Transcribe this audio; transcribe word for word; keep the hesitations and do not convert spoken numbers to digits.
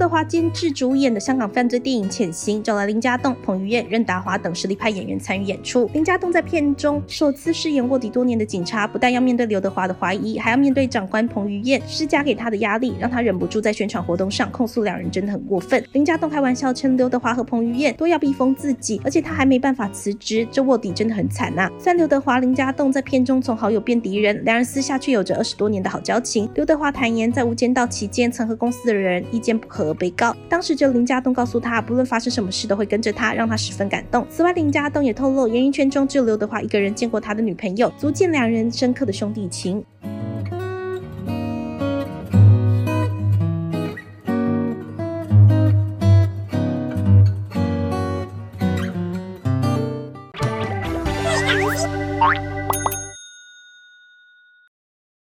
德华监制主演的香港犯罪电影《潜行》，找来林家栋、彭于晏、任达华等实力派演员参与演出。林家栋在片中首次饰演卧底多年的警察，不但要面对刘德华的怀疑，还要面对长官彭于晏施加给他的压力，让他忍不住在宣传活动上控诉两人真的很过分。林家栋开玩笑称刘德华和彭于晏都要逼疯自己，而且他还没办法辞职，这卧底真的很惨啊。虽然刘德华、林家栋在片中从好友变敌人，两人私下却有着二十多年的好交情。刘德华坦言，在无间道期间曾和公司的人意见不合而被告，当时只有林家栋告诉他，不论发生什么事都会跟着他，让他十分感动。此外，林家栋也透露，演艺圈中只有刘德华一个人见过他的女朋友，足见两人深刻的兄弟情。 Bye.